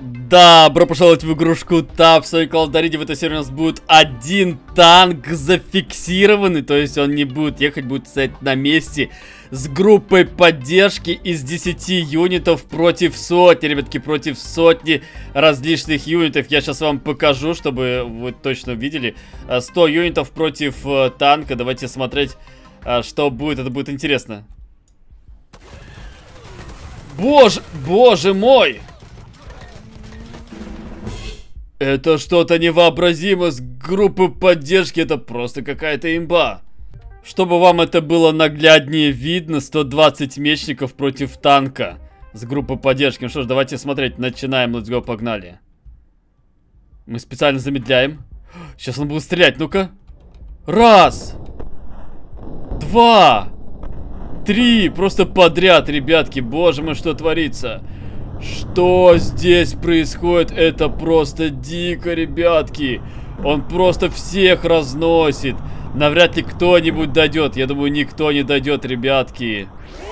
Добро пожаловать в игрушку ТАП. В своей колодариде в этой серии у нас будет один танк зафиксированный. То есть он не будет ехать, будет стоять на месте. С группой поддержки из 10 юнитов против сотни. Ребятки, против сотни различных юнитов. Я сейчас вам покажу, чтобы вы точно видели. 100 юнитов против танка. Давайте смотреть, что будет. Это будет интересно. Боже мой! Это что-то невообразимое с группы поддержки, это просто какая-то имба. Чтобы вам это было нагляднее видно, 120 мечников против танка с группы поддержки. Ну что ж, давайте смотреть, начинаем, let's go, погнали. Мы специально замедляем. Сейчас он будет стрелять, ну-ка. Раз. Два. Три. Просто подряд, ребятки, боже мой, что творится. Что здесь происходит? Это просто дико, ребятки. Он просто всех разносит. Навряд ли кто-нибудь дойдет. Я думаю, никто не дойдет, ребятки.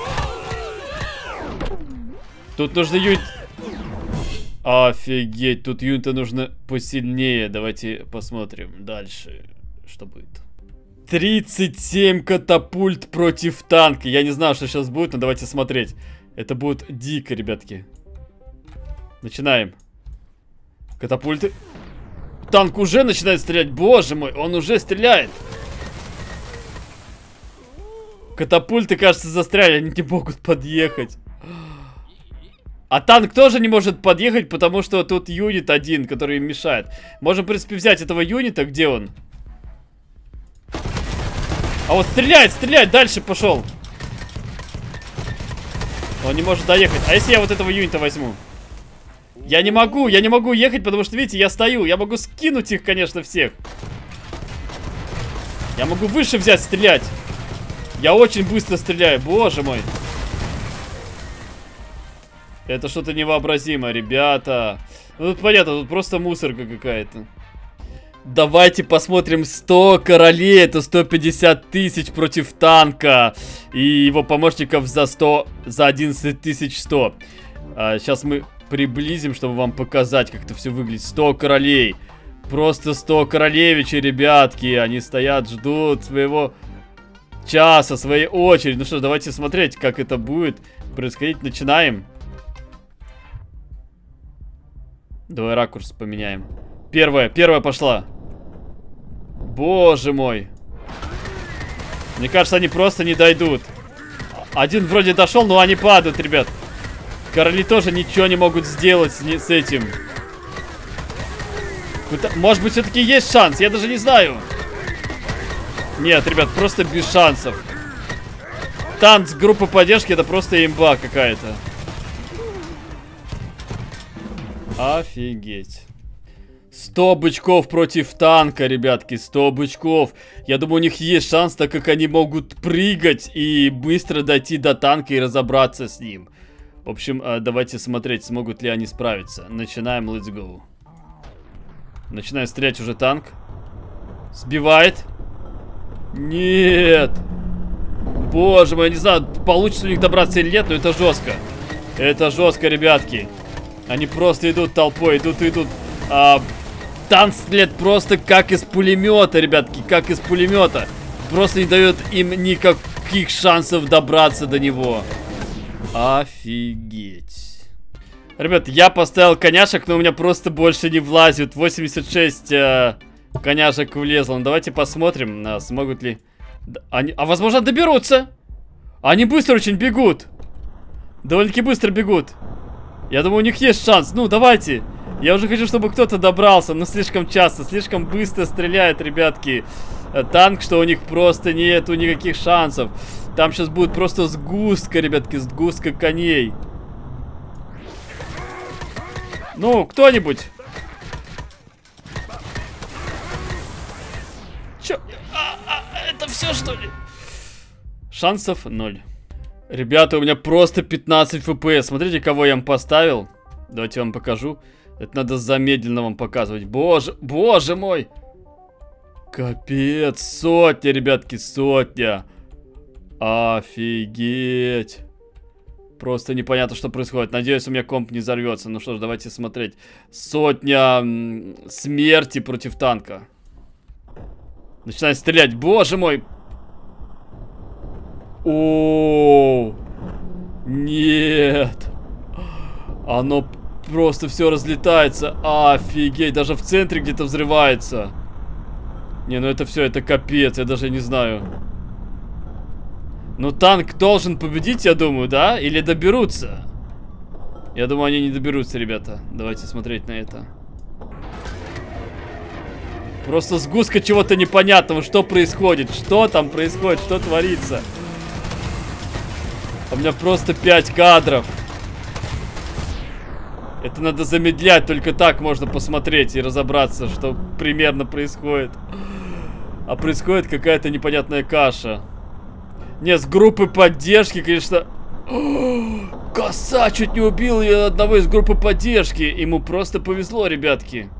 Тут нужно юнит... Офигеть, тут юнита нужно посильнее. Давайте посмотрим дальше, что будет. 37 катапульт против танка. Я не знаю, что сейчас будет, но давайте смотреть. Это будет дико, ребятки. Начинаем. Катапульты. Танк уже начинает стрелять. Боже мой, он уже стреляет. Катапульты, кажется, застряли. Они не могут подъехать. А танк тоже не может подъехать, потому что тут юнит один, который им мешает. Можем, в принципе, взять этого юнита. Где он? А вот стреляет, дальше пошел. Он не может доехать. А если я вот этого юнита возьму? Я не могу ехать, потому что, видите, я стою. Я могу скинуть их, конечно, всех. Я могу выше взять, стрелять. Я очень быстро стреляю, боже мой. Это что-то невообразимое, ребята. Ну, тут понятно, тут просто мусорка какая-то. Давайте посмотрим 100 королей. Это 150 тысяч против танка. И его помощников за 11 100. Сейчас мы... приблизим, чтобы вам показать, как это все выглядит. 100 королей. Просто 100 королевичей, ребятки. Они стоят, ждут своего часа, своей очереди. Ну что, давайте смотреть, как это будет происходить. Начинаем. Давай ракурс поменяем. Первая пошла. Боже мой. Мне кажется, они просто не дойдут. Один вроде дошел, но они падают, ребят. Короли тоже ничего не могут сделать с этим. Может быть, все-таки есть шанс? Я даже не знаю. Нет, ребят, просто без шансов. Танк с группы поддержки — это просто имба какая-то. Офигеть. 100 бычков против танка, ребятки, 100 бычков. Я думаю, у них есть шанс, так как они могут прыгать и быстро дойти до танка и разобраться с ним. В общем, давайте смотреть, смогут ли они справиться. Начинаем, let's go. Начинает стрелять уже танк. Сбивает. Нет. Боже мой, я не знаю, получится у них добраться или нет, но это жестко. Это жестко, ребятки. Они просто идут толпой, идут. Танк стреляет просто как из пулемета, ребятки, как из пулемета. Просто не дает им никаких шансов добраться до него. Офигеть. Ребят, я поставил коняшек, но у меня просто больше не влазит. 86 коняшек влезло. Ну, давайте посмотрим, смогут ли они... А возможно, доберутся. Они быстро очень бегут. Довольно-таки быстро бегут. Я думаю, у них есть шанс. Ну, давайте. Я уже хочу, чтобы кто-то добрался. Но слишком часто, слишком быстро стреляет, ребятки. Танк, что у них просто нету никаких шансов. Там сейчас будет просто сгустка, ребятки, сгустка коней. Ну, кто-нибудь. Чё? Это все, что ли? Шансов 0. Ребята, у меня просто 15 FPS. Смотрите, кого я им поставил. Давайте я вам покажу. Это надо замедленно вам показывать. Боже мой. Капец, сотня, ребятки, сотня. Офигеть. Просто непонятно, что происходит. Надеюсь, у меня комп не взорвется. Ну что ж, давайте смотреть. Сотня смерти против танка. Начинает стрелять. Боже мой. О, нет. Оно просто все разлетается. Офигеть. Даже в центре где-то взрывается. Не, ну это все, это капец. Я даже не знаю. Ну танк должен победить, я думаю, да? Или доберутся? Я думаю, они не доберутся, ребята. Давайте смотреть на это. Просто сгустка чего-то непонятного. Что происходит? Что там происходит? Что творится? У меня просто 5 кадров. Это надо замедлять. Только так можно посмотреть и разобраться, что примерно происходит. А происходит какая-то непонятная каша. Не, с группы поддержки, конечно... Коса чуть не убил одного из группы поддержки. Ему просто повезло, ребятки.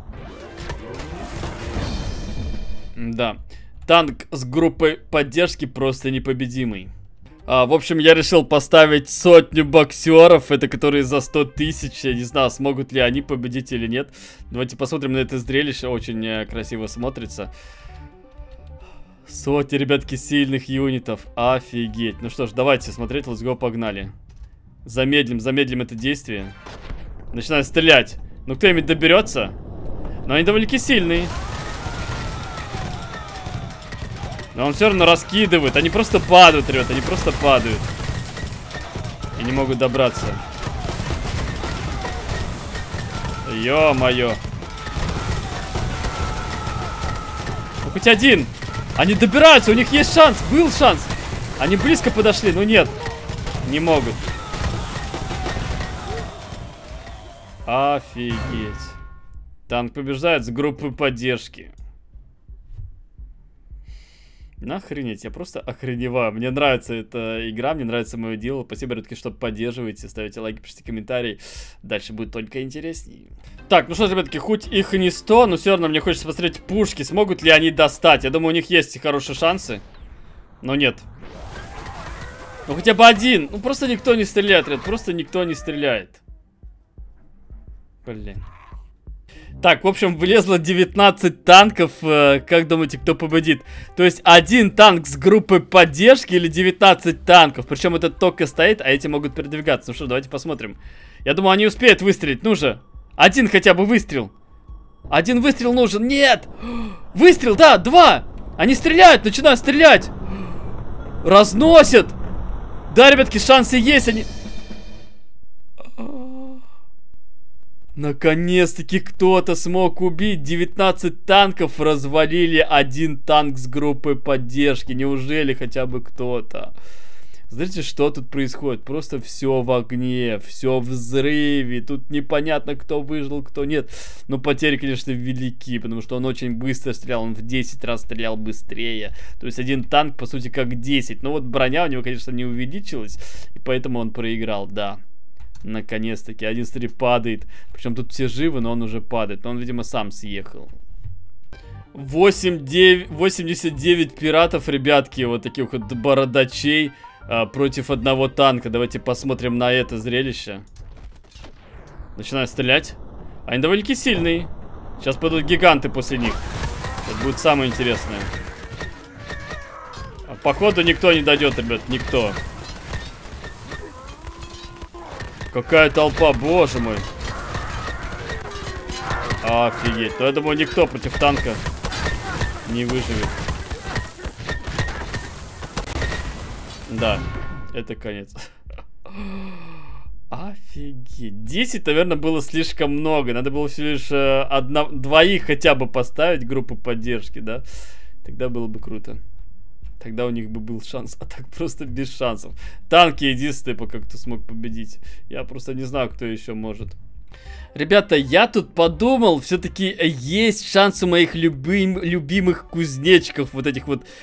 Да. Танк с группой поддержки просто непобедимый. В общем, я решил поставить 100 боксеров. Это которые за 100 тысяч. Я не знаю, смогут ли они победить или нет. Давайте посмотрим на это зрелище. Очень красиво смотрится. Сотни, ребятки, сильных юнитов. Офигеть. Ну что ж, давайте смотреть. Let's go, погнали. Замедлим это действие. Начинаю стрелять. Ну кто-нибудь доберется? Но они довольно-таки сильные. Но он все равно раскидывает. Они просто падают, ребят. Они просто падают. И не могут добраться. Ё-моё. Ну хоть один. Они добираются, у них есть шанс, был шанс. Они близко подошли, но нет. Не могут. Офигеть. Танк побеждает с группы поддержки. Охренеть, я просто охреневаю. Мне нравится эта игра, мне нравится мое дело. Спасибо, ребятки, что поддерживаете, ставите лайки, пишите комментарии. Дальше будет только интереснее. Так, ну что ж, ребятки, хоть их и не 100, но все равно мне хочется посмотреть пушки, смогут ли они достать. Я думаю, у них есть хорошие шансы. Но нет. Ну хотя бы один. Ну просто никто не стреляет, ребят, просто никто не стреляет. Блин. Так, в общем, влезло 19 танков. Как думаете, кто победит? То есть один танк с группой поддержки или 19 танков? Причем этот только стоит, а эти могут передвигаться. Ну что, давайте посмотрим. Я думаю, они успеют выстрелить. Ну же. Один хотя бы выстрел. Один выстрел нужен. Нет! Выстрел, да, 2! Они стреляют, начинают стрелять. Разносят. Да, ребятки, шансы есть. Они... Наконец-таки кто-то смог убить. 19 танков развалили один танк с группой поддержки. Неужели хотя бы кто-то? Знаете, что тут происходит? Просто все в огне, все в взрыве. Тут непонятно, кто выжил, кто нет. Но потери, конечно, велики, потому что он очень быстро стрелял. Он в 10 раз стрелял быстрее. То есть один танк, по сути, как 10. Но вот броня у него, конечно, не увеличилась. И поэтому он проиграл, да. Наконец-таки. Один, смотри, падает. Причем тут все живы, но он уже падает. Но он, видимо, сам съехал. 89 пиратов, ребятки. Вот таких вот бородачей. Против одного танка. Давайте посмотрим на это зрелище. Начинаю стрелять. Они довольно-таки сильные. Сейчас пойдут гиганты после них. Это будет самое интересное. Походу никто не дойдет, ребят. Никто. Какая толпа, боже мой. Офигеть. То я думаю, никто против танка не выживет. Да, это конец. Офигеть. 10, наверное, было слишком много. Надо было всего лишь двоих хотя бы поставить, группу поддержки, да? Тогда было бы круто. Тогда у них бы был шанс, а так просто без шансов. Танки единственные пока кто смог победить. Я просто не знаю, кто еще может. Ребята, я тут подумал, все-таки есть шанс у моих любимых кузнечиков, вот этих вот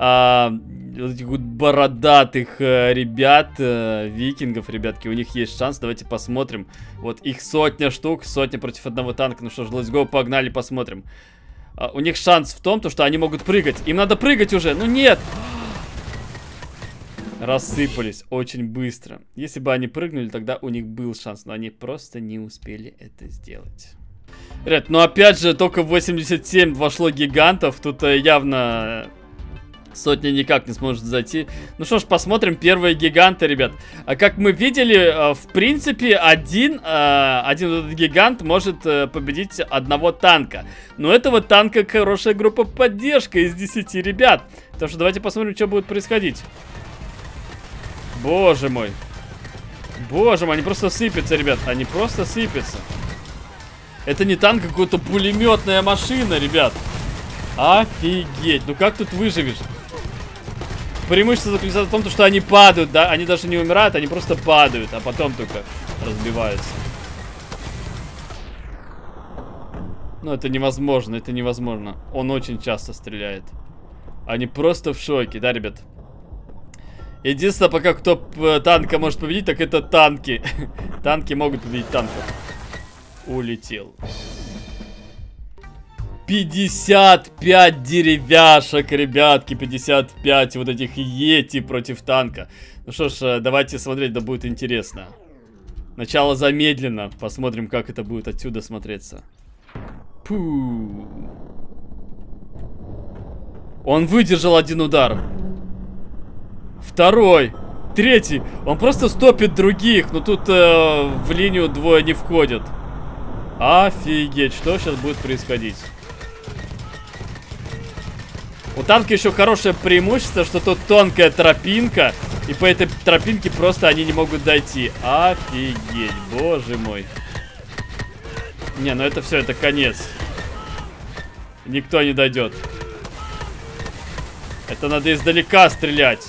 бородатых ребят, викингов, ребятки, у них есть шанс, давайте посмотрим. Вот их 100 штук, 100 против одного танка, ну что ж, let's go, погнали, посмотрим. У них шанс в том, что они могут прыгать. Им надо прыгать уже. Ну нет. Рассыпались очень быстро. Если бы они прыгнули, тогда у них был шанс. Но они просто не успели это сделать. Ребят, ну опять же, только в 87 вошло гигантов. Тут явно сотня никак не сможет зайти. Ну что ж, посмотрим первые гиганты, ребят. А как мы видели, в принципе, один этот гигант может победить одного танка. Но этого танка хорошая группа поддержка из 10 ребят. Так что давайте посмотрим, что будет происходить. Боже мой. Боже мой, они просто сыпятся, ребят. Они просто сыпятся. Это не танк, а какая-то пулеметная машина, ребят. Офигеть. Ну как тут выживешь? Преимущество заключается в том, что они падают, да? Они даже не умирают, они просто падают, а потом только разбиваются. Ну это невозможно, это невозможно. Он очень часто стреляет. Они просто в шоке, да, ребят? Единственное, пока кто танка может победить, так это танки. Танки могут победить танков. Улетел. 55 деревяшек, ребятки. 55 вот этих йети против танка. Ну что ж, давайте смотреть, да будет интересно. Начало замедленно. Посмотрим, как это будет отсюда смотреться. Пу. Он выдержал один удар. Второй. Третий. Он просто стопит других. Но тут в линию двое не входят. Офигеть, что сейчас будет происходить? У танка еще хорошее преимущество, что тут тонкая тропинка. И по этой тропинке просто они не могут дойти. Офигеть, боже мой. Не, ну это все, это конец. Никто не дойдет. Это надо издалека стрелять.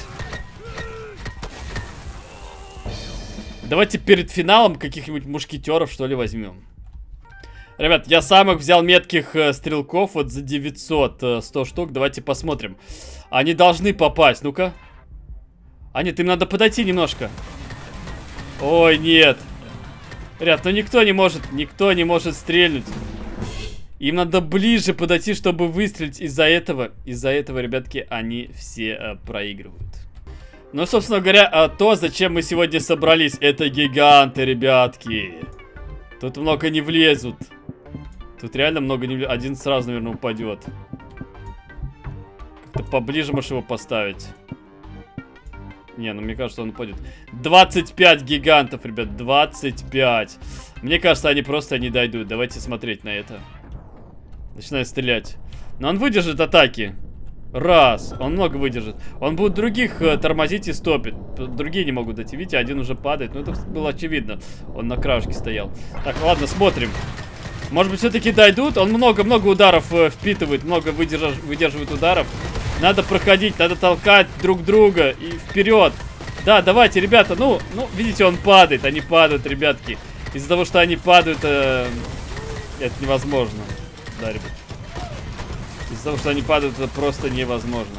Давайте перед финалом каких-нибудь мушкетеров, что ли, возьмем. Ребят, я самых взял метких стрелков вот за 900, 100 штук. Давайте посмотрим. Они должны попасть, ну-ка. А нет, им надо подойти немножко. Ой, нет. Ребят, ну никто не может стрельнуть. Им надо ближе подойти, чтобы выстрелить. Из-за этого, ребятки, они все проигрывают. Ну, собственно говоря, то, зачем мы сегодня собрались, это гиганты, ребятки. Тут много не влезут. Тут реально много не влезут. Один сразу, наверное, упадет. Как-то поближе можешь его поставить. Не, ну мне кажется, он упадет. 25 гигантов, ребят, 25. Мне кажется, они просто не дойдут. Давайте смотреть на это. Начинаю стрелять. Но он выдержит атаки. Раз, он много выдержит. Он будет других тормозить и стопит. Другие не могут дойти. Видите, один уже падает. Ну это было очевидно. Он на краешке стоял. Так, ладно, смотрим. Может быть, все-таки дойдут. Он много-много ударов впитывает. Много выдерживает ударов. Надо проходить, надо толкать друг друга. И вперед. Да, давайте, ребята. Ну, видите, он падает. Они падают, ребятки. Из-за того, что они падают, это невозможно. Да, ребят. Из-за того, что они падают, это просто невозможно.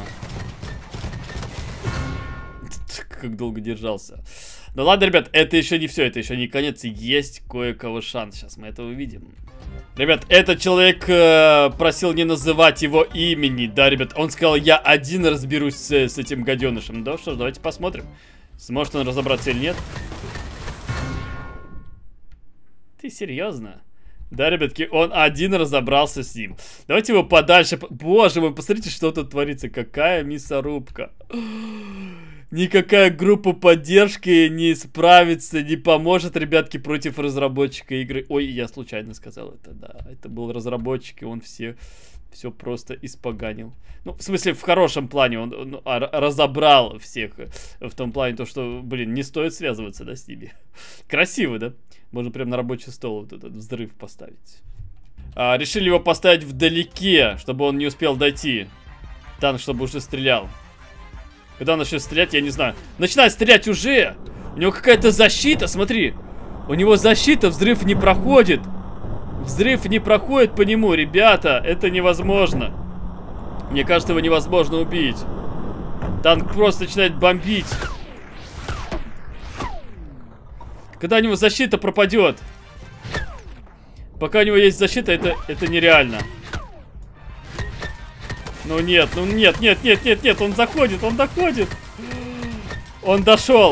Как долго держался. Ну ладно, ребят, это еще не все, это еще не конец. Есть кое-кого шанс. Сейчас мы это увидим. Ребят, этот человек просил не называть его имени. Да, ребят, он сказал, я один разберусь с этим гаденышем. Да, что ж, давайте посмотрим. Сможет он разобраться или нет. Ты серьезно? Да, ребятки, он один разобрался с ним. Давайте его подальше. Боже мой, посмотрите, что тут творится. Какая мясорубка. Никакая группа поддержки не справится, не поможет, ребятки, против разработчика игры. Ой, я случайно сказал это, да. Это был разработчик, и он все просто испоганил. Ну, в смысле, в хорошем плане. Он разобрал всех. В том плане, то, что, блин, не стоит связываться, да, с ними. Красиво, да? Можно прям на рабочий стол вот этот взрыв поставить. Решили его поставить вдалеке, чтобы он не успел дойти. Танк, чтобы уже стрелял. Когда он начнет стрелять, я не знаю. Начинает стрелять уже! У него какая-то защита, смотри. У него защита, взрыв не проходит. Взрыв не проходит по нему, ребята. Это невозможно. Мне кажется, его невозможно убить. Танк просто начинает бомбить. Когда у него защита пропадет. Пока у него есть защита, это нереально. Ну нет, нет, он заходит, он доходит. Он дошел.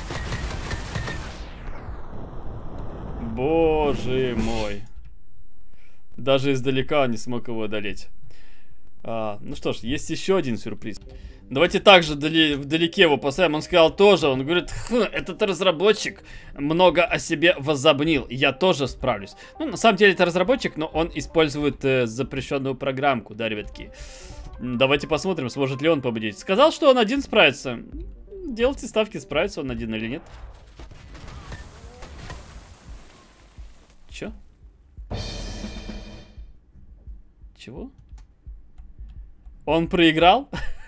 Боже мой. Даже издалека он не смог его одолеть. Ну что ж, есть еще один сюрприз. Давайте также вдалеке его поставим. Он сказал тоже, он говорит, этот разработчик много о себе возомнил. Я тоже справлюсь. Ну, на самом деле это разработчик, но он использует запрещенную программку, да, ребятки. Давайте посмотрим, сможет ли он победить. Сказал, что он один справится. Делайте ставки, справится он один или нет. Чё? Чего? Он проиграл?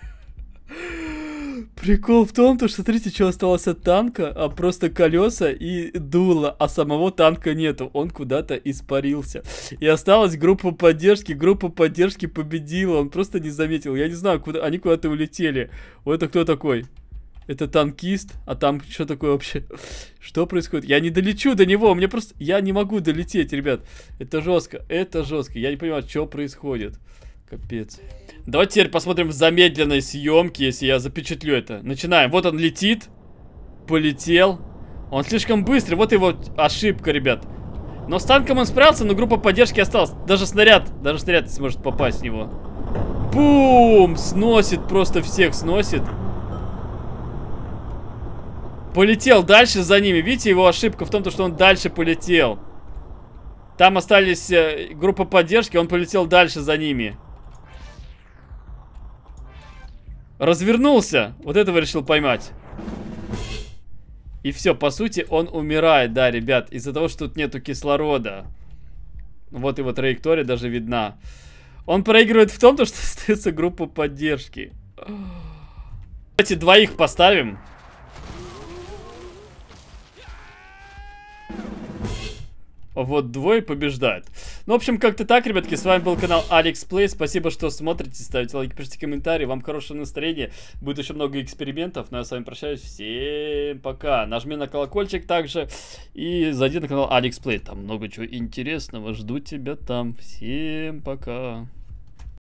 Прикол в том, что смотрите, что осталось от танка, а просто колеса и дуло, а самого танка нету, он куда-то испарился. И осталась группа поддержки победила, он просто не заметил, я не знаю, куда они куда-то улетели. Вот это кто такой? Это танкист, а там что такое вообще? Что происходит? Я не долечу до него, мне просто... Я не могу долететь, ребят. Это жестко, я не понимаю, что происходит. Капец. Давайте теперь посмотрим в замедленной съемке, если я запечатлю это. Начинаем. Вот он летит. Полетел. Он слишком быстрый. Вот его ошибка, ребят. Но с танком он справился, но группа поддержки осталась. Даже снаряд не сможет попасть в него. Бум! Сносит, просто всех сносит. Полетел дальше за ними. Видите, его ошибка в том, что он дальше полетел. Там остались группа поддержки, он полетел дальше за ними. Развернулся. Вот этого решил поймать. И все, по сути, он умирает, да, ребят, из-за того, что тут нету кислорода. Вот его траектория даже видна. Он проигрывает в том, что остается группа поддержки. Давайте двоих поставим. Вот двое побеждают. Ну, в общем, как-то так, ребятки. С вами был канал Алекс Плей. Спасибо, что смотрите, ставите лайки, пишите комментарии. Вам хорошего настроения. Будет еще много экспериментов. Но я с вами прощаюсь. Всем пока. Нажми на колокольчик также. И зайди на канал Алекс Плей. Там много чего интересного. Жду тебя там. Всем пока.